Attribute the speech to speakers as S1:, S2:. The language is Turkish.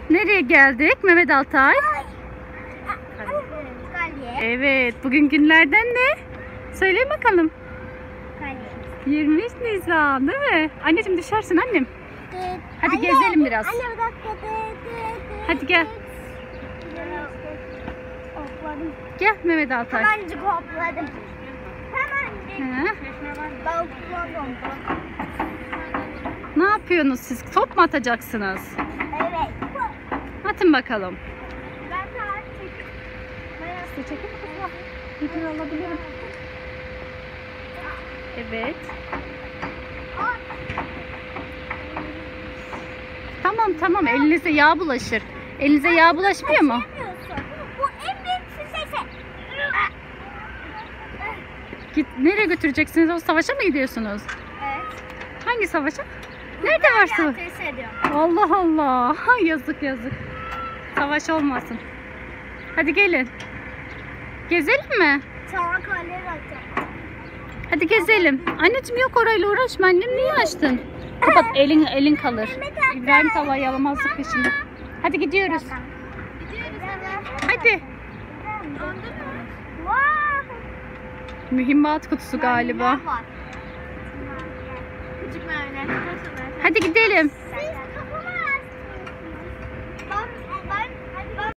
S1: Nereye geldik Mehmet Altay?
S2: Kalye.
S1: Evet, bugün günlerden ne? Söyle bakalım.
S2: Kalye.
S1: 23 Nisan değil mi? Anneciğim düşersin annem. Hadi gezelim biraz.
S2: Anne bir dakika.
S1: Hadi gel.
S2: Hopladım.
S1: Gel Mehmet Altay.
S2: Hemencik hopladım. Hemencik.
S1: Hı.
S2: Hopladım.
S1: Ne yapıyorsunuz siz? Top mu atacaksınız?
S2: Evet.
S1: Atın bakalım.
S2: Ben saat
S1: Size çekin mi? Video alabilirim. Evet. Tamam elinize yağ bulaşır. Elinize yağ bulaşmıyor mu?
S2: Bu en büyük sesi.
S1: Nereye götüreceksiniz? O savaşa mı gidiyorsunuz?
S2: Evet.
S1: Hangi savaşa? Nerede var savaş?
S2: Ateş ediyorum.
S1: Allah Allah. Yazık. Savaş olmasın. Hadi gelin. Gezelim mi?
S2: Sana kaleye atacağım.
S1: Hadi gezelim. Anneciğim yok orayla uğraşma. Annem niye açtın? Kapat elin kalır. İbrahim tavayı alamazdık peşinde. Hadi gidiyoruz. Hadi. Mühimmat kutusu galiba. Hadi gidelim.